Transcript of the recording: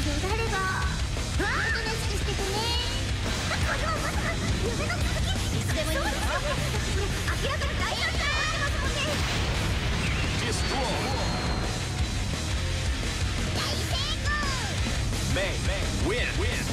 であればおとなしくしててね。これはまさか夢の続き。いつでもいいよ。明らかに大反対してますもんね。大成功。 May win.